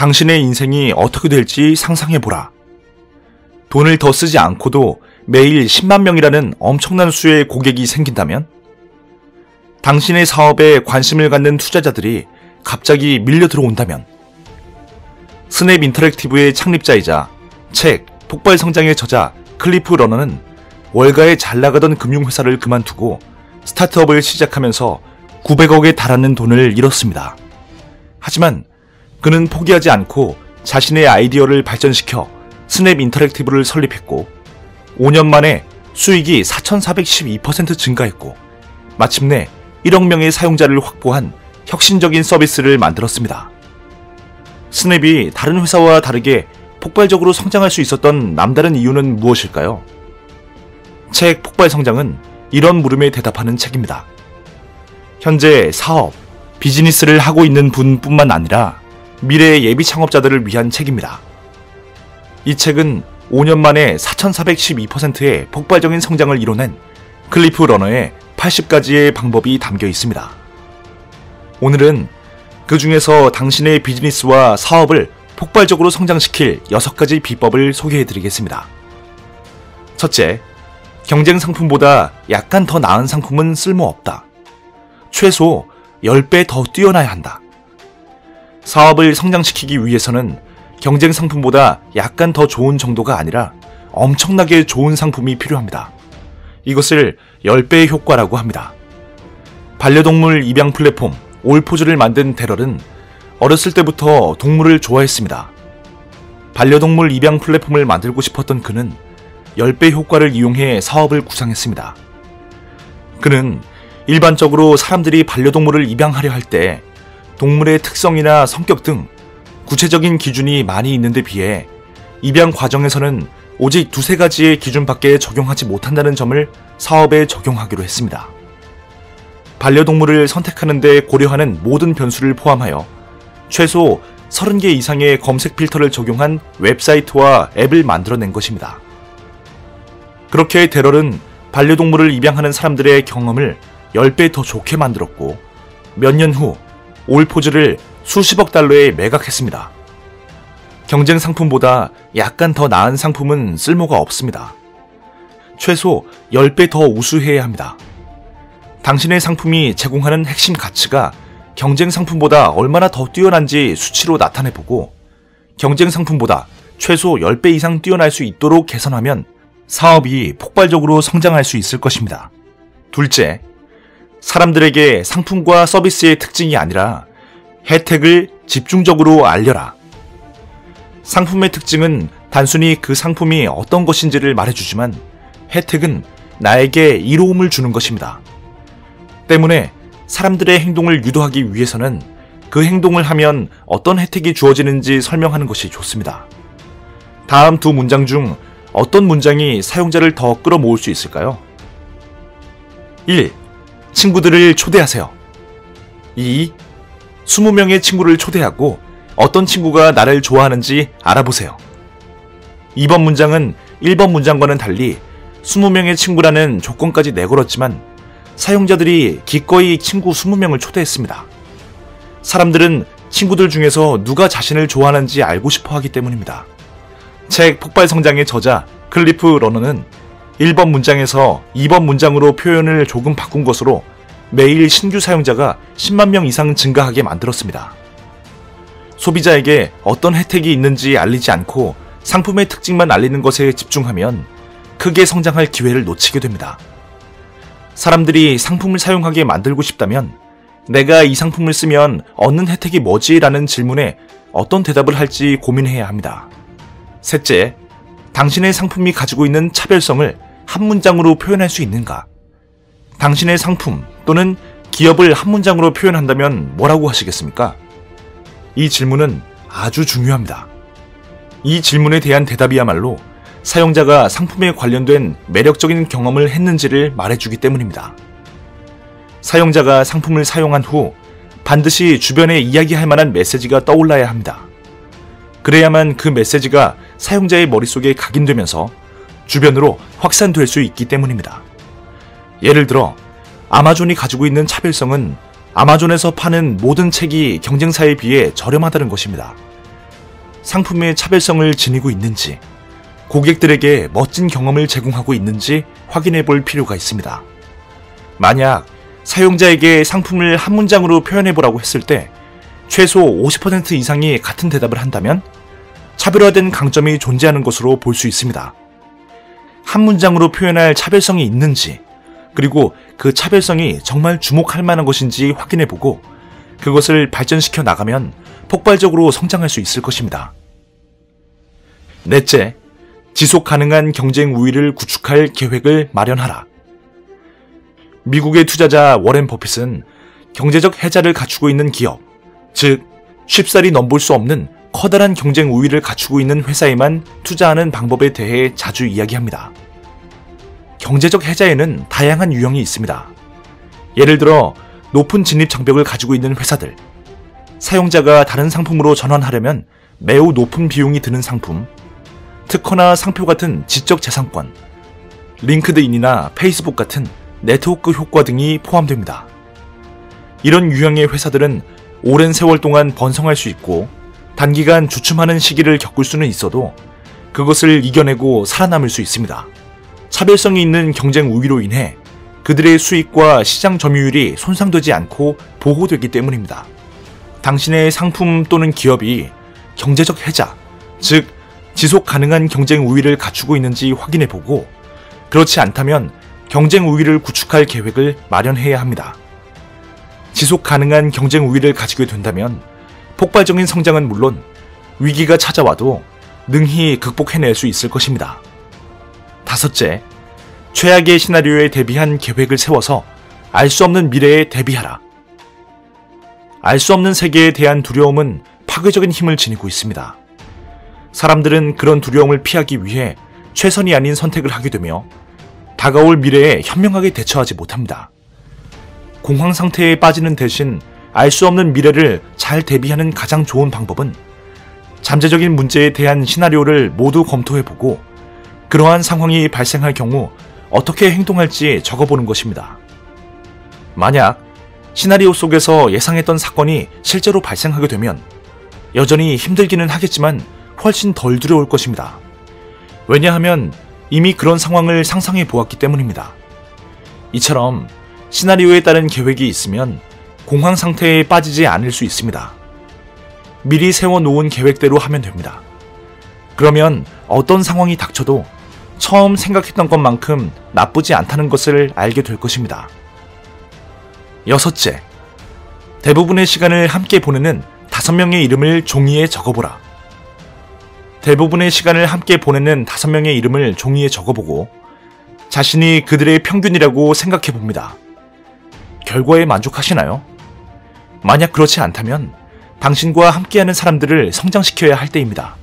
당신의 인생이 어떻게 될지 상상해보라. 돈을 더 쓰지 않고도 매일 10만 명이라는 엄청난 수의 고객이 생긴다면? 당신의 사업에 관심을 갖는 투자자들이 갑자기 밀려 들어온다면? 스냅 인터랙티브의 창립자이자 책 폭발 성장의 저자 클리프 러너는 월가에 잘 나가던 금융회사를 그만두고 스타트업을 시작하면서 900억에 달하는 돈을 잃었습니다. 하지만 그는 포기하지 않고 자신의 아이디어를 발전시켜 스냅 인터랙티브를 설립했고 5년 만에 수익이 4,412% 증가했고 마침내 1억 명의 사용자를 확보한 혁신적인 서비스를 만들었습니다. 스냅이 다른 회사와 다르게 폭발적으로 성장할 수 있었던 남다른 이유는 무엇일까요? 책 폭발 성장은 이런 물음에 대답하는 책입니다. 현재 사업, 비즈니스를 하고 있는 분뿐만 아니라 미래의 예비 창업자들을 위한 책입니다. 이 책은 5년 만에 4,412%의 폭발적인 성장을 이뤄낸 클리프 러너의 80가지의 방법이 담겨 있습니다. 오늘은 그 중에서 당신의 비즈니스와 사업을 폭발적으로 성장시킬 6가지 비법을 소개해드리겠습니다. 첫째, 경쟁 상품보다 약간 더 나은 상품은 쓸모없다. 최소 10배 더 뛰어나야 한다. 사업을 성장시키기 위해서는 경쟁 상품보다 약간 더 좋은 정도가 아니라 엄청나게 좋은 상품이 필요합니다. 이것을 10배의 효과라고 합니다. 반려동물 입양 플랫폼 올포즈를 만든 데럴은 어렸을 때부터 동물을 좋아했습니다. 반려동물 입양 플랫폼을 만들고 싶었던 그는 10배 효과를 이용해 사업을 구상했습니다. 그는 일반적으로 사람들이 반려동물을 입양하려 할 때 동물의 특성이나 성격 등 구체적인 기준이 많이 있는데 비해 입양 과정에서는 오직 2-3가지의 기준밖에 적용하지 못한다는 점을 사업에 적용하기로 했습니다. 반려동물을 선택하는 데 고려하는 모든 변수를 포함하여 최소 30개 이상의 검색 필터를 적용한 웹사이트와 앱을 만들어낸 것입니다. 그렇게 데럴은 반려동물을 입양하는 사람들의 경험을 10배 더 좋게 만들었고 몇 년 후 올포즈를 수십억 달러에 매각했습니다. 경쟁 상품보다 약간 더 나은 상품은 쓸모가 없습니다. 최소 10배 더 우수해야 합니다. 당신의 상품이 제공하는 핵심 가치가 경쟁 상품보다 얼마나 더 뛰어난지 수치로 나타내보고 경쟁 상품보다 최소 10배 이상 뛰어날 수 있도록 개선하면 사업이 폭발적으로 성장할 수 있을 것입니다. 둘째, 사람들에게 상품과 서비스의 특징이 아니라 혜택을 집중적으로 알려라. 상품의 특징은 단순히 그 상품이 어떤 것인지를 말해주지만 혜택은 나에게 이로움을 주는 것입니다. 때문에 사람들의 행동을 유도하기 위해서는 그 행동을 하면 어떤 혜택이 주어지는지 설명하는 것이 좋습니다. 다음 두 문장 중 어떤 문장이 사용자를 더 끌어모을 수 있을까요? 1. 친구들을 초대하세요. 2. 20명의 친구를 초대하고 어떤 친구가 나를 좋아하는지 알아보세요. 2번 문장은 1번 문장과는 달리 20명의 친구라는 조건까지 내걸었지만 사용자들이 기꺼이 친구 20명을 초대했습니다. 사람들은 친구들 중에서 누가 자신을 좋아하는지 알고 싶어 하기 때문입니다. 책 폭발 성장의 저자 클리프 러너는 1번 문장에서 2번 문장으로 표현을 조금 바꾼 것으로 매일 신규 사용자가 10만 명 이상 증가하게 만들었습니다. 소비자에게 어떤 혜택이 있는지 알리지 않고 상품의 특징만 알리는 것에 집중하면 크게 성장할 기회를 놓치게 됩니다. 사람들이 상품을 사용하게 만들고 싶다면 내가 이 상품을 쓰면 얻는 혜택이 뭐지? 라는 질문에 어떤 대답을 할지 고민해야 합니다. 셋째, 당신의 상품이 가지고 있는 차별성을 한 문장으로 표현할 수 있는가? 당신의 상품 또는 기업을 한 문장으로 표현한다면 뭐라고 하시겠습니까? 이 질문은 아주 중요합니다. 이 질문에 대한 대답이야말로 사용자가 상품에 관련된 매력적인 경험을 했는지를 말해주기 때문입니다. 사용자가 상품을 사용한 후 반드시 주변에 이야기할 만한 메시지가 떠올라야 합니다. 그래야만 그 메시지가 사용자의 머릿속에 각인되면서 주변으로 확산될 수 있기 때문입니다. 예를 들어 아마존이 가지고 있는 차별성은 아마존에서 파는 모든 책이 경쟁사에 비해 저렴하다는 것입니다. 상품의 차별성을 지니고 있는지, 고객들에게 멋진 경험을 제공하고 있는지 확인해 볼 필요가 있습니다. 만약 사용자에게 상품을 한 문장으로 표현해 보라고 했을 때 최소 50% 이상이 같은 대답을 한다면 차별화된 강점이 존재하는 것으로 볼 수 있습니다. 한 문장으로 표현할 차별성이 있는지, 그리고 그 차별성이 정말 주목할 만한 것인지 확인해 보고 그것을 발전시켜 나가면 폭발적으로 성장할 수 있을 것입니다. 넷째, 지속 가능한 경쟁 우위를 구축할 계획을 마련하라. 미국의 투자자 워렌 버핏은 경제적 해자를 갖추고 있는 기업, 즉 쉽사리 넘볼 수 없는 커다란 경쟁 우위를 갖추고 있는 회사에만 투자하는 방법에 대해 자주 이야기합니다. 경제적 해자에는 다양한 유형이 있습니다. 예를 들어 높은 진입 장벽을 가지고 있는 회사들, 사용자가 다른 상품으로 전환하려면 매우 높은 비용이 드는 상품, 특허나 상표 같은 지적 재산권, 링크드인이나 페이스북 같은 네트워크 효과 등이 포함됩니다. 이런 유형의 회사들은 오랜 세월 동안 번성할 수 있고 단기간 주춤하는 시기를 겪을 수는 있어도 그것을 이겨내고 살아남을 수 있습니다. 차별성이 있는 경쟁 우위로 인해 그들의 수익과 시장 점유율이 손상되지 않고 보호되기 때문입니다. 당신의 상품 또는 기업이 경제적 해자, 즉 지속 가능한 경쟁 우위를 갖추고 있는지 확인해보고 그렇지 않다면 경쟁 우위를 구축할 계획을 마련해야 합니다. 지속 가능한 경쟁 우위를 가지게 된다면 폭발적인 성장은 물론 위기가 찾아와도 능히 극복해낼 수 있을 것입니다. 다섯째, 최악의 시나리오에 대비한 계획을 세워서 알 수 없는 미래에 대비하라. 알 수 없는 세계에 대한 두려움은 파괴적인 힘을 지니고 있습니다. 사람들은 그런 두려움을 피하기 위해 최선이 아닌 선택을 하게 되며 다가올 미래에 현명하게 대처하지 못합니다. 공황 상태에 빠지는 대신 알 수 없는 미래를 잘 대비하는 가장 좋은 방법은 잠재적인 문제에 대한 시나리오를 모두 검토해보고 그러한 상황이 발생할 경우 어떻게 행동할지 적어보는 것입니다. 만약 시나리오 속에서 예상했던 사건이 실제로 발생하게 되면 여전히 힘들기는 하겠지만 훨씬 덜 두려울 것입니다. 왜냐하면 이미 그런 상황을 상상해 보았기 때문입니다. 이처럼 시나리오에 따른 계획이 있으면 공황 상태에 빠지지 않을 수 있습니다. 미리 세워놓은 계획대로 하면 됩니다. 그러면 어떤 상황이 닥쳐도 처음 생각했던 것만큼 나쁘지 않다는 것을 알게 될 것입니다. 여섯째, 대부분의 시간을 함께 보내는 5명의 이름을 종이에 적어보라. 대부분의 시간을 함께 보내는 5명의 이름을 종이에 적어보고 자신이 그들의 평균이라고 생각해봅니다. 결과에 만족하시나요? 만약 그렇지 않다면 당신과 함께하는 사람들을 성장시켜야 할 때입니다.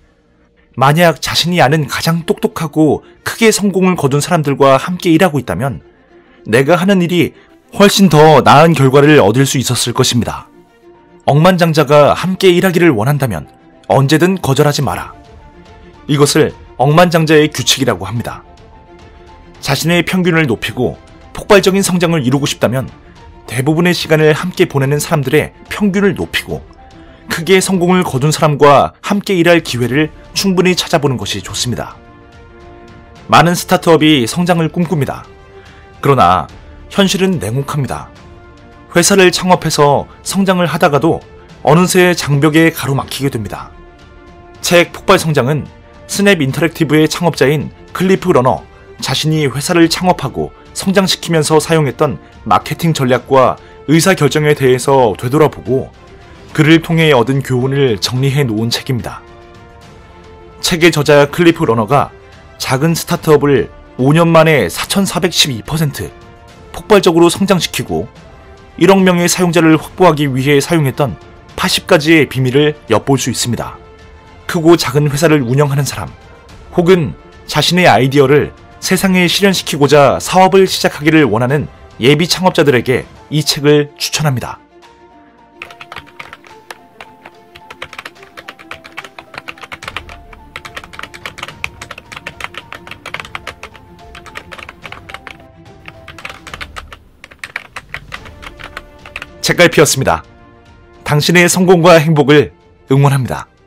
만약 자신이 아는 가장 똑똑하고 크게 성공을 거둔 사람들과 함께 일하고 있다면 내가 하는 일이 훨씬 더 나은 결과를 얻을 수 있었을 것입니다. 억만장자가 함께 일하기를 원한다면 언제든 거절하지 마라. 이것을 억만장자의 규칙이라고 합니다. 자신의 평균을 높이고 폭발적인 성장을 이루고 싶다면 대부분의 시간을 함께 보내는 사람들의 평균을 높이고 크게 성공을 거둔 사람과 함께 일할 기회를 충분히 찾아보는 것이 좋습니다. 많은 스타트업이 성장을 꿈꿉니다. 그러나 현실은 냉혹합니다. 회사를 창업해서 성장을 하다가도 어느새 장벽에 가로막히게 됩니다. 책 폭발 성장은 스냅 인터랙티브의 창업자인 클리프 러너 자신이 회사를 창업하고 성장시키면서 사용했던 마케팅 전략과 의사결정에 대해서 되돌아보고 그를 통해 얻은 교훈을 정리해 놓은 책입니다. 책의 저자 클리프 러너가 작은 스타트업을 5년 만에 4,412% 폭발적으로 성장시키고 1억 명의 사용자를 확보하기 위해 사용했던 80가지의 비밀을 엿볼 수 있습니다. 크고 작은 회사를 운영하는 사람, 혹은 자신의 아이디어를 세상에 실현시키고자 사업을 시작하기를 원하는 예비 창업자들에게 이 책을 추천합니다. 책갈피였습니다. 당신의 성공과 행복을 응원합니다.